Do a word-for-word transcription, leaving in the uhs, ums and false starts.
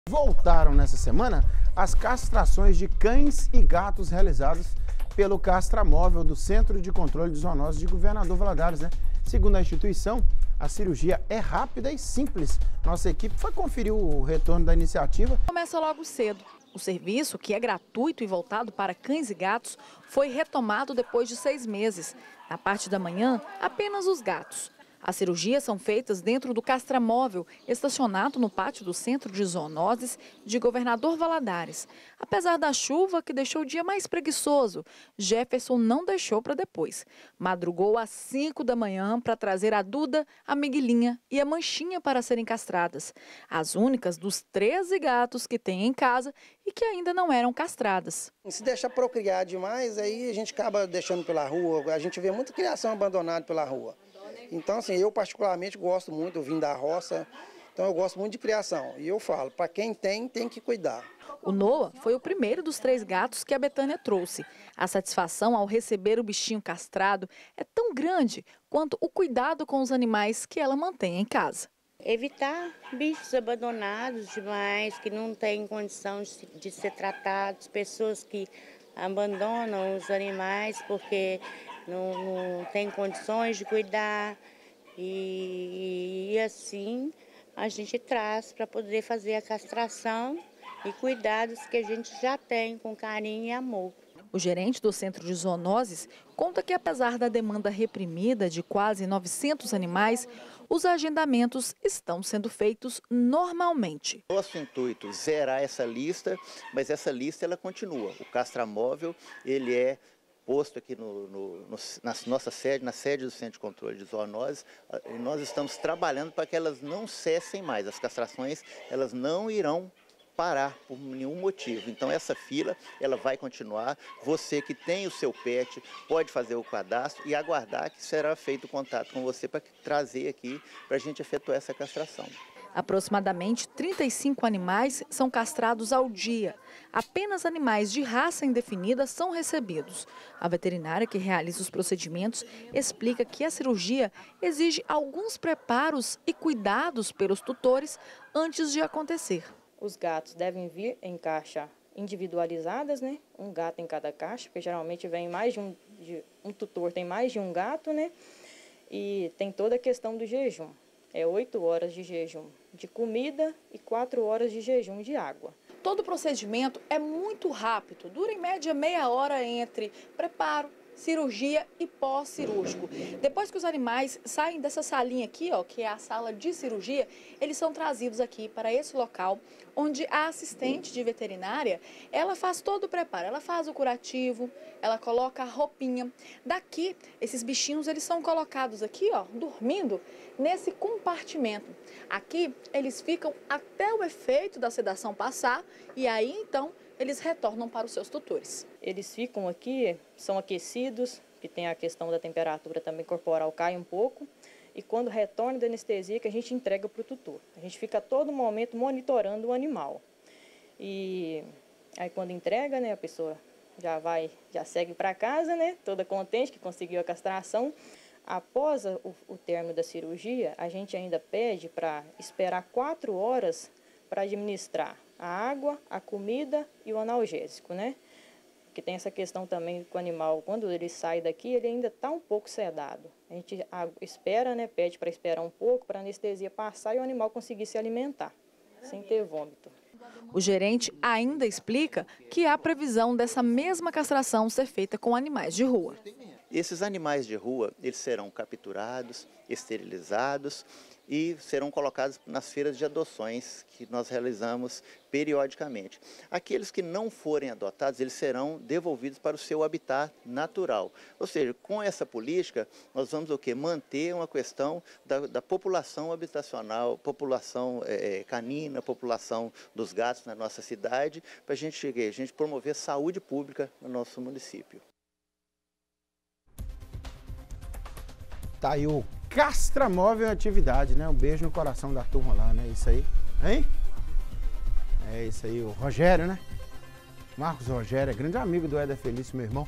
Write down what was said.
Voltaram nessa semana as castrações de cães e gatos realizadas pelo Castramóvel do Centro de Controle de Zoonoses de Governador Valadares, né? Segundo a instituição, a cirurgia é rápida e simples. Nossa equipe foi conferir o retorno da iniciativa. Começa logo cedo. O serviço, que é gratuito e voltado para cães e gatos, foi retomado depois de seis meses. Na parte da manhã, apenas os gatos. As cirurgias são feitas dentro do Castramóvel, estacionado no pátio do Centro de Zoonoses de Governador Valadares. Apesar da chuva que deixou o dia mais preguiçoso, Jefferson não deixou para depois. Madrugou às cinco da manhã para trazer a Duda, a Miguelinha e a Manchinha para serem castradas. As únicas dos treze gatos que tem em casa e que ainda não eram castradas. Se deixar procriar demais, aí a gente acaba deixando pela rua. A gente vê muita criação abandonada pela rua. Então, assim, eu particularmente gosto muito, eu vim da roça, então eu gosto muito de criação. E eu falo, para quem tem, tem que cuidar. O Noah foi o primeiro dos três gatos que a Betânia trouxe. A satisfação ao receber o bichinho castrado é tão grande quanto o cuidado com os animais que ela mantém em casa. Evitar bichos abandonados demais, que não têm condição de, de ser tratados, pessoas que abandonam os animais porque não, não têm condições de cuidar e, e assim a gente traz para poder fazer a castração e cuidados que a gente já tem com carinho e amor. O gerente do Centro de Zoonoses conta que, apesar da demanda reprimida de quase novecentos animais, os agendamentos estão sendo feitos normalmente. Nosso intuito é zerar essa lista, mas essa lista ela continua. O Castramóvel ele é posto aqui no, no, no, na nossa sede, na sede do Centro de Controle de Zoonoses, e nós estamos trabalhando para que elas não cessem mais. As castrações elas não irão parar por nenhum motivo. Então essa fila ela vai continuar. Você que tem o seu pet pode fazer o cadastro e aguardar que será feito o contato com você para trazer aqui para a gente efetuar essa castração. Aproximadamente trinta e cinco animais são castrados ao dia. Apenas animais de raça indefinida são recebidos. A veterinária que realiza os procedimentos explica que a cirurgia exige alguns preparos e cuidados pelos tutores antes de acontecer. Os gatos devem vir em caixa individualizadas, né? Um gato em cada caixa, porque geralmente vem mais de um, de, um tutor tem mais de um gato, né? E tem toda a questão do jejum. É oito horas de jejum de comida e quatro horas de jejum de água. Todo o procedimento é muito rápido, dura em média meia hora entre preparo, cirurgia e pós-cirúrgico. Depois que os animais saem dessa salinha aqui, ó, que é a sala de cirurgia, eles são trazidos aqui para esse local, onde a assistente de veterinária, ela faz todo o preparo, ela faz o curativo, ela coloca a roupinha. Daqui, esses bichinhos, eles são colocados aqui, ó, dormindo nesse compartimento. Aqui, eles ficam até o efeito da sedação passar e aí, então, eles retornam para os seus tutores. Eles ficam aqui, são aquecidos, que tem a questão da temperatura também corporal, cai um pouco. E quando retorna da anestesia, que a gente entrega para o tutor. A gente fica a todo momento monitorando o animal. E aí quando entrega, né, a pessoa já vai, já segue para casa, né, toda contente que conseguiu a castração. Após o, o término da cirurgia, a gente ainda pede para esperar quatro horas para administrar a água, a comida e o analgésico, né? Porque tem essa questão também com o animal, quando ele sai daqui, ele ainda está um pouco sedado. A gente espera, né? Pede para esperar um pouco, para a anestesia passar e o animal conseguir se alimentar, sem ter vômito. O gerente ainda explica que há previsão dessa mesma castração ser feita com animais de rua. Esses animais de rua, eles serão capturados, esterilizados e serão colocados nas feiras de adoções que nós realizamos periodicamente. Aqueles que não forem adotados, eles serão devolvidos para o seu habitat natural. Ou seja, com essa política, nós vamos o quê? Manter uma questão da, da população habitacional, população é, canina, população dos gatos na nossa cidade, para a gente, a gente promover saúde pública no nosso município. Tá aí o Castramóvel em atividade, né? Um beijo no coração da turma lá, né? Isso aí, hein? É isso aí, o Rogério, né? Marcos Rogério, é grande amigo do Éder Felício, meu irmão.